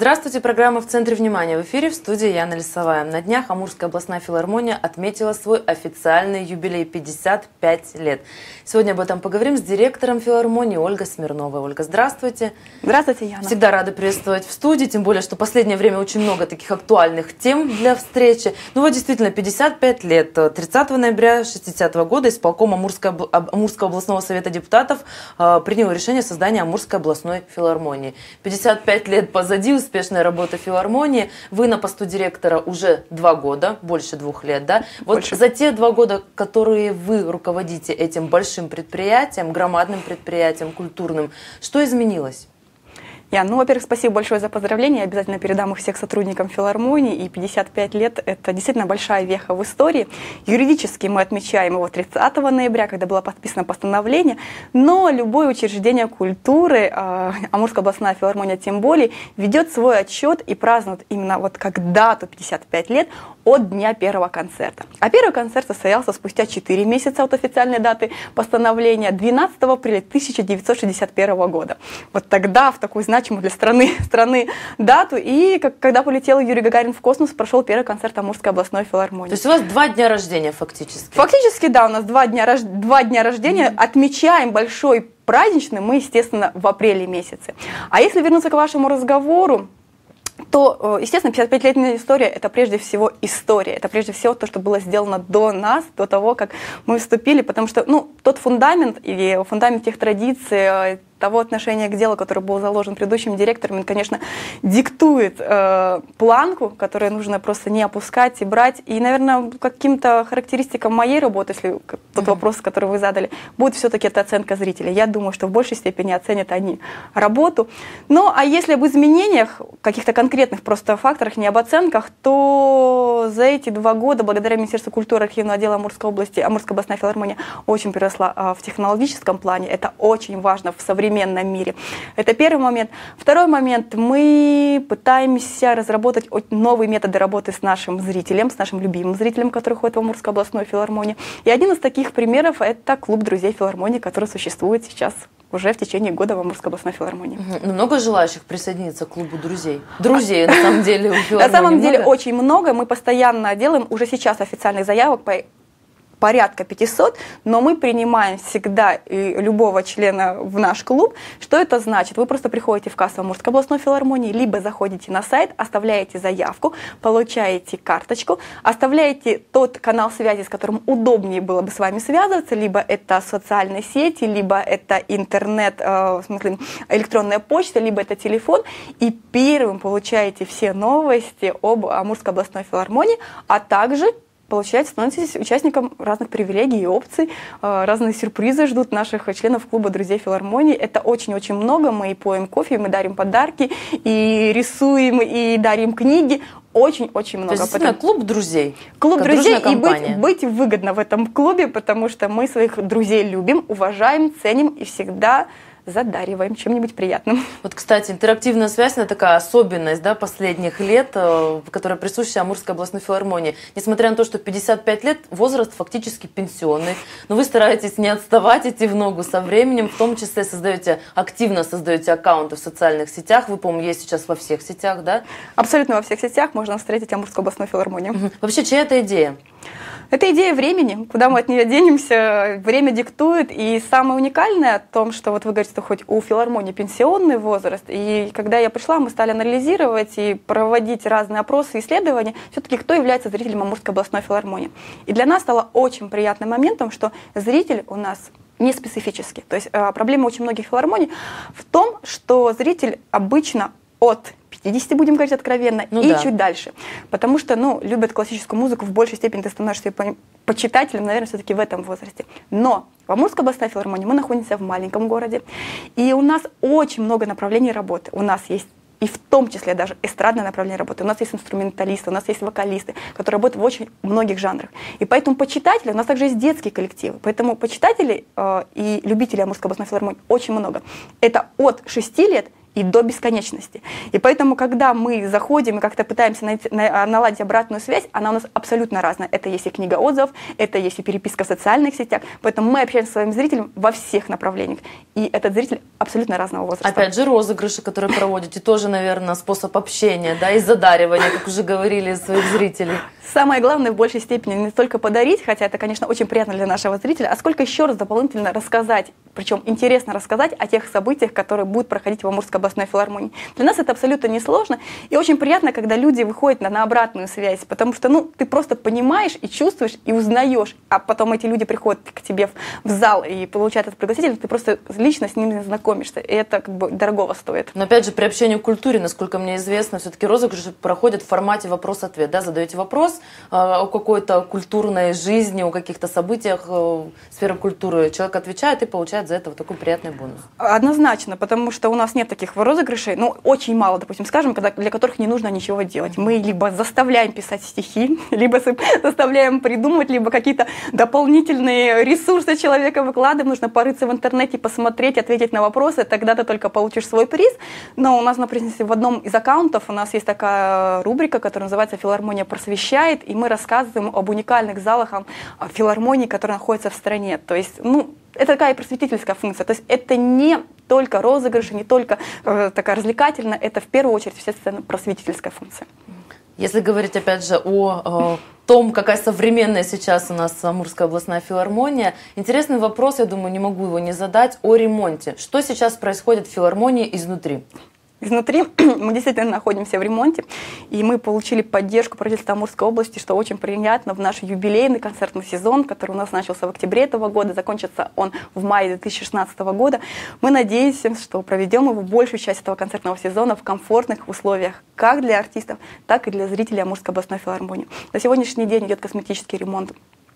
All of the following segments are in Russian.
Здравствуйте, программа «В центре внимания». В эфире, в студии Яна Лисовая. На днях Амурская областная филармония отметила свой официальный юбилей – 55 лет. Сегодня об этом поговорим с директором филармонии Ольгой Смирновой. Ольга, здравствуйте. Здравствуйте, Яна. Всегда рада приветствовать в студии, тем более, что в последнее время очень много таких актуальных тем для встречи. Ну вот действительно, 55 лет. 30 ноября 1960 года исполком Амурского областного совета депутатов принял решение о создании Амурской областной филармонии. 55 лет позади, успешная работа филармонии. Вы на посту директора уже 2 года, больше 2 лет, да? Вот больше. За те 2 года, которые вы руководите этим большим предприятием, громадным предприятием, культурным, что изменилось? Ян, ну, во-первых, спасибо большое за поздравления. Я обязательно передам их всех сотрудникам филармонии. И 55 лет – это действительно большая веха в истории. Юридически мы отмечаем его 30 ноября, когда было подписано постановление. Но любое учреждение культуры, Амурская областная филармония тем более, ведет свой отчет и празднует именно вот как дату 55 лет от дня первого концерта. А первый концерт состоялся спустя 4 месяца от официальной даты постановления, 12 апреля 1961 года. Вот тогда в такую значимую для страны дату. И когда полетел Юрий Гагарин в космос, прошел первый концерт Амурской областной филармонии. То есть у вас 2 дня рождения фактически? Фактически, да, у нас 2 дня рождения. Отмечаем большой праздничный мы, естественно, в апреле месяце. А если вернуться к вашему разговору, то, естественно, 55-летняя история – это прежде всего история. Это прежде всего то, что было сделано до нас, до того, как мы вступили. Потому что, ну, тот фундамент и фундамент тех традиций, того отношения к делу, который был заложен предыдущим директором, он, конечно, диктует планку, которую нужно просто не опускать и брать. И, наверное, каким-то характеристикам моей работы, если тот вопрос, который вы задали, будет все-таки это оценка зрителей. Я думаю, что в большей степени оценят они работу. Ну, а если об изменениях, каких-то конкретных просто факторах, не об оценках, то за эти 2 года, благодаря Министерству культуры и архивного отдела Амурской области, Амурская областная филармония очень переросла в технологическом плане. Это очень важно в современном мире. Это первый момент. Второй момент. Мы пытаемся разработать новые методы работы с нашим зрителем, с нашим любимым зрителем, который ходит в Амурскую областную филармонию. И один из таких примеров – это клуб друзей филармонии, который существует сейчас уже в течение года в Амурской областной филармонии. Много желающих присоединиться к клубу друзей? Друзей, на самом деле, у филармонии на самом деле много? Очень много. Мы постоянно делаем уже сейчас официальных заявок порядка 500, но мы принимаем всегда любого члена в наш клуб. Что это значит? Вы просто приходите в кассу Амурской областной филармонии, либо заходите на сайт, оставляете заявку, получаете карточку, оставляете тот канал связи, с которым удобнее было бы с вами связываться, либо это социальные сети, либо это интернет, в смысле электронная почта, либо это телефон, и первым получаете все новости об Амурской областной филармонии, а также становитесь участником разных привилегий и опций, разные сюрпризы ждут наших членов клуба друзей филармонии. Это очень-очень много. Мы и поем кофе, мы дарим подарки, и рисуем, и дарим книги. Очень-очень много. То есть, действительно, клуб друзей. Клуб друзей, и быть выгодно в этом клубе, потому что мы своих друзей любим, уважаем, ценим и всегда задариваем чем-нибудь приятным. Вот, кстати, интерактивная связь, она такая особенность, да, последних лет, которая присуща Амурской областной филармонии. Несмотря на то, что 55 лет, возраст фактически пенсионный, но вы стараетесь не отставать, идти в ногу со временем, в том числе активно создаете аккаунты в социальных сетях. Вы, по-моему, есть сейчас во всех сетях, да? Абсолютно во всех сетях можно встретить Амурскую областную филармонию. Вообще, чья это идея? Это идея времени, куда мы от нее денемся, время диктует. И самое уникальное в том, что вот вы говорите, что хоть у филармонии пенсионный возраст, и когда я пришла, мы стали анализировать и проводить разные опросы, исследования, все-таки кто является зрителем Амурской областной филармонии. И для нас стало очень приятным моментом, что зритель у нас не специфический. То есть проблема очень многих филармоний в том, что зритель обычно от 50, будем говорить откровенно, чуть дальше. Потому что, любят классическую музыку, в большей степени ты становишься почитателем, наверное, все-таки в этом возрасте. Но в Амурской областной филармонии мы находимся в маленьком городе, и у нас очень много направлений работы. У нас есть и в том числе даже эстрадное направление работы. У нас есть инструменталисты, у нас есть вокалисты, которые работают в очень многих жанрах. И поэтому почитатели, у нас также есть детские коллективы, поэтому почитателей и любителей Амурской областной филармонии очень много. Это от 6 лет и до бесконечности. И поэтому, когда мы заходим и как-то пытаемся наладить обратную связь, она у нас абсолютно разная. Это есть и книга отзывов, это есть и переписка в социальных сетях. Поэтому мы общаемся с своим зрителем во всех направлениях. И этот зритель абсолютно разного возраста. Опять же, розыгрыши, которые проводите, тоже, наверное, способ общения, да, и задаривания, как уже говорили, своих зрителей. Самое главное в большей степени не только подарить, хотя это, конечно, очень приятно для нашего зрителя, а сколько еще раз дополнительно рассказать, причем интересно рассказать о тех событиях, которые будут проходить в Амурской областной филармонии. Для нас это абсолютно несложно, и очень приятно, когда люди выходят на обратную связь, потому что ты просто понимаешь и чувствуешь, и узнаешь, а потом эти люди приходят к тебе в зал и получают этот пригласитель, ты просто лично с ними знакомишься, и это как бы дорогого стоит. Но опять же, при общении в культуре, насколько мне известно, все-таки розыгрыши проходят в формате вопрос-ответ, да, задаете вопрос о какой-то культурной жизни, о каких-то событиях сферы культуры, человек отвечает и получает за это вот такой приятный бонус. Однозначно, потому что у нас нет таких розыгрышей, очень мало, допустим, скажем, для которых не нужно ничего делать. Мы либо заставляем писать стихи, либо заставляем придумывать, либо какие-то дополнительные ресурсы человека выкладываем, нужно порыться в интернете, посмотреть, ответить на вопросы, тогда ты только получишь свой приз. Но у нас, например, в одном из аккаунтов у нас есть такая рубрика, которая называется «Филармония просвещает», и мы рассказываем об уникальных залах филармонии, которые находятся в стране. То есть, это такая просветительская функция. То есть это не только розыгрыши, не только такая развлекательная, это в первую очередь, естественно, просветительская функция. Если говорить, опять же, о том, какая современная сейчас у нас Амурская областная филармония, интересный вопрос, я думаю, не могу его не задать, о ремонте. Что сейчас происходит в филармонии изнутри? Изнутри мы действительно находимся в ремонте, и мы получили поддержку правительства Амурской области, что очень приятно в наш юбилейный концертный сезон, который у нас начался в октябре этого года, закончится он в мае 2016 года. Мы надеемся, что проведем его большую часть этого концертного сезона в комфортных условиях, как для артистов, так и для зрителей Амурской областной филармонии. На сегодняшний день идет косметический ремонт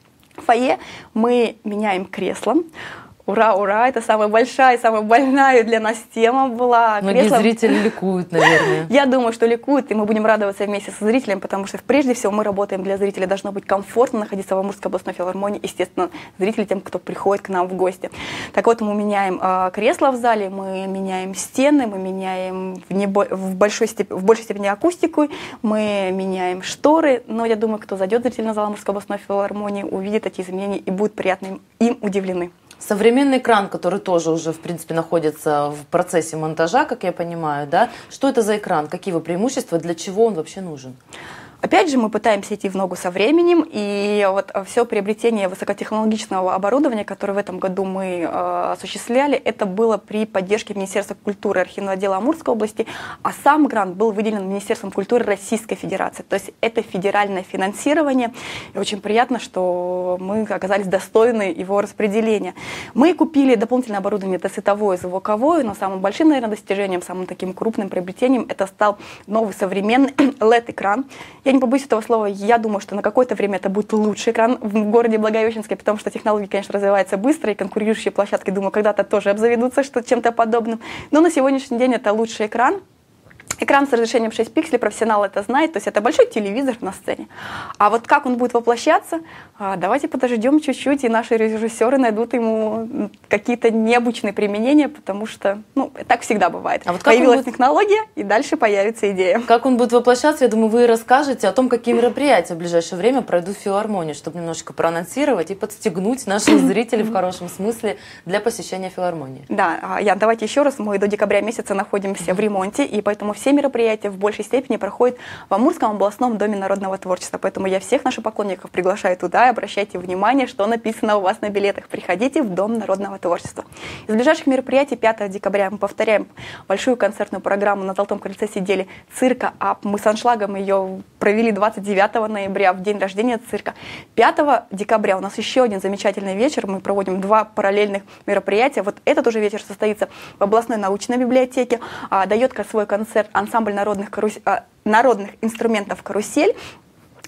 фойе, мы меняем кресла. Ура, ура, это самая большая, самая больная для нас тема была. Многие зрители ликуют, наверное. Я думаю, что ликуют, и мы будем радоваться вместе со зрителями, потому что прежде всего мы работаем для зрителей. Должно быть комфортно находиться в Амурской областной филармонии, естественно, зрители тем, кто приходит к нам в гости. Так вот, мы меняем кресла в зале, мы меняем стены, мы меняем в большей степени акустику, мы меняем шторы, но я думаю, кто зайдет в зрительный зал Амурской областной филармонии, увидит эти изменения и будет приятно им удивлены. Современный экран, который тоже уже, в принципе, находится в процессе монтажа, как я понимаю, да? Что это за экран? Какие его преимущества? Для чего он вообще нужен? Опять же, мы пытаемся идти в ногу со временем, и вот все приобретение высокотехнологичного оборудования, которое в этом году мы осуществляли, это было при поддержке Министерства культуры и архивного отдела Амурской области, а сам грант был выделен Министерством культуры Российской Федерации. То есть это федеральное финансирование, и очень приятно, что мы оказались достойны его распределения. Мы купили дополнительное оборудование, это световое, звуковое, но самым большим, наверное, достижением, самым таким крупным приобретением это стал новый современный LED-экран. Я не побоюсь этого слова, я думаю, что на какое-то время это будет лучший экран в городе Благовещенске, потому что технологии, конечно, развиваются быстро, и конкурирующие площадки, думаю, когда-то тоже обзаведутся чем-то подобным. Но на сегодняшний день это лучший экран. Экран с разрешением 6 пикселей, профессионал это знает, то есть это большой телевизор на сцене. А вот как он будет воплощаться, давайте подождем чуть-чуть, и наши режиссеры найдут ему какие-то необычные применения, потому что, так всегда бывает. А вот появилась технология, и дальше появится идея. Как он будет воплощаться, я думаю, вы расскажете о том, какие мероприятия в ближайшее время пройдут в филармонии, чтобы немножечко проанонсировать и подстегнуть наших зрителей в хорошем смысле для посещения филармонии. Да, Ян, давайте еще раз, мы до декабря месяца находимся в ремонте, и поэтому все мероприятия в большей степени проходят в Амурском областном доме народного творчества. Поэтому я всех наших поклонников приглашаю туда, и обращайте внимание, что написано у вас на билетах. Приходите в Дом народного творчества. Из ближайших мероприятий 5 декабря мы повторяем большую концертную программу. На Золотом крыльце сидели цирка АП. Мы с аншлагом ее провели 29 ноября, в день рождения цирка. 5 декабря у нас еще один замечательный вечер. Мы проводим 2 параллельных мероприятия. Вот этот уже вечер состоится в областной научной библиотеке. Дает свой концерт ансамбль народных инструментов «Карусель».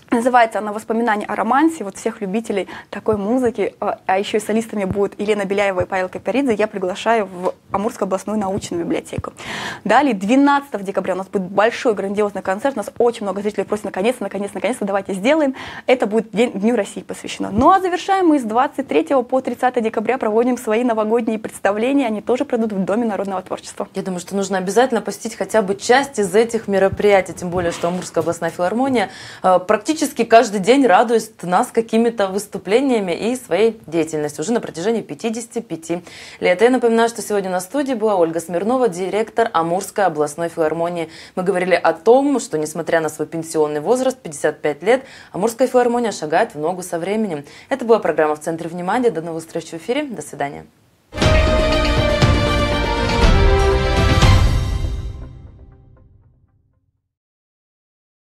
Называется она «Воспоминания о романсе». Вот всех любителей такой музыки, а еще и солистами будут Елена Беляева и Павел Каперидзе, я приглашаю в Амурскую областную научную библиотеку. Далее, 12 декабря у нас будет большой грандиозный концерт. У нас очень много зрителей просят наконец-то, давайте сделаем. Это будет Дню России посвящено. Ну а завершаем мы с 23 по 30 декабря проводим свои новогодние представления. Они тоже пройдут в Доме народного творчества. Я думаю, что нужно обязательно посетить хотя бы часть из этих мероприятий, тем более, что Амурская областная филармония практически каждый день радует нас какими-то выступлениями и своей деятельностью уже на протяжении 55 лет. Я напоминаю, что сегодня на студии была Ольга Смирнова, директор Амурской областной филармонии. Мы говорили о том, что несмотря на свой пенсионный возраст, 55 лет, Амурская филармония шагает в ногу со временем. Это была программа «В центре внимания». До новых встреч в эфире. До свидания.